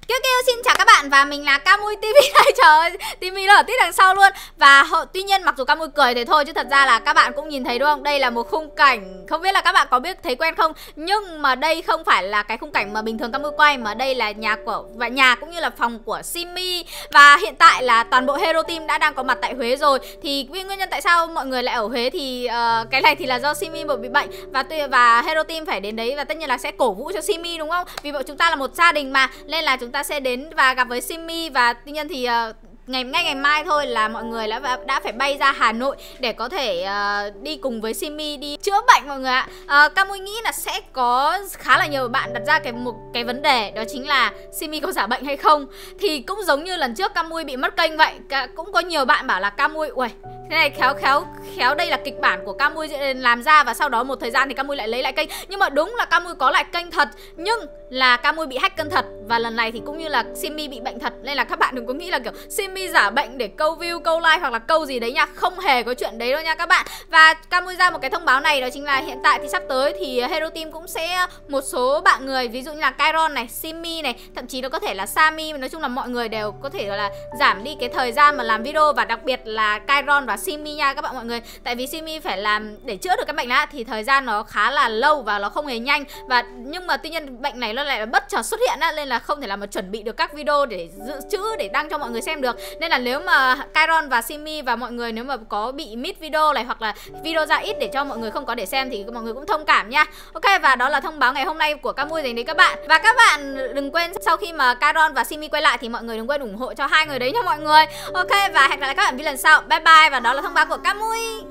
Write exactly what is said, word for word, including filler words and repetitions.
Kêu kêu xin chào các bạn và mình là Camui ti vi đây. Trời ơi, Timmy nó ở tít đằng sau luôn. Và họ, tuy nhiên mặc dù Camui cười thế thôi chứ thật ra là các bạn cũng nhìn thấy đúng không? Đây là một khung cảnh, không biết là các bạn có biết thấy quen không? Nhưng mà đây không phải là cái khung cảnh mà bình thường Camui quay, mà đây là nhà của và nhà cũng như là phòng của Simmy. Và hiện tại là toàn bộ Hero Team đã đang có mặt tại Huế rồi. Thì nguyên nhân tại sao mọi người lại ở Huế thì uh, cái này thì là do Simmy bị bệnh và tuy và Hero Team phải đến đấy, và tất nhiên là sẽ cổ vũ cho Simmy đúng không? Vì vậy chúng ta là một gia đình mà, nên là chúng ta sẽ đến và gặp với Simmy. Và tuy nhiên thì uh, ngày ngay ngày mai thôi là mọi người đã đã phải bay ra Hà Nội để có thể uh, đi cùng với Simmy đi chữa bệnh mọi người ạ. Uh, Camui nghĩ là sẽ có khá là nhiều bạn đặt ra cái một cái vấn đề, đó chính là Simmy có giả bệnh hay không. Thì cũng giống như lần trước Camui bị mất kênh vậy, Cả, cũng có nhiều bạn bảo là Camui uầy, thế này khéo khéo khéo đây là kịch bản của Camui làm ra, và sau đó một thời gian thì Camui lại lấy lại kênh. Nhưng mà đúng là Camui có lại kênh thật, nhưng là Camui bị hack kênh thật. Và lần này thì cũng như là Simmy bị bệnh thật, nên là các bạn đừng có nghĩ là kiểu Simmy giả bệnh để câu view, câu like hoặc là câu gì đấy nha. Không hề có chuyện đấy đâu nha các bạn. Và Camui ra một cái thông báo này, đó chính là hiện tại thì sắp tới thì Hero Team cũng sẽ một số bạn người, ví dụ như là Kairon này, Simmy này, thậm chí nó có thể là Sammy, nói chung là mọi người đều có thể là giảm đi cái thời gian mà làm video. Và đặc biệt là Kairon và Simmy nha các bạn mọi người. Tại vì Simmy phải làm để chữa được cái bệnh đó thì thời gian nó khá là lâu và nó không hề nhanh. Và nhưng mà tuy nhiên bệnh này nó lại là bất chợt xuất hiện á, nên là không thể làm mà chuẩn bị được các video để dự trữ để đăng cho mọi người xem được. Nên là nếu mà Kairon và Simmy và mọi người nếu mà có bị miss video này, hoặc là video ra ít để cho mọi người không có để xem, thì mọi người cũng thông cảm nha. Ok, và đó là thông báo ngày hôm nay của Camui dành đến các bạn. Và các bạn đừng quên sau khi mà Kairon và Simmy quay lại thì mọi người đừng quên ủng hộ cho hai người đấy nha mọi người. Ok, và hẹn gặp lại các bạn video lần sau. Bye bye, và đó là thông báo của Camui.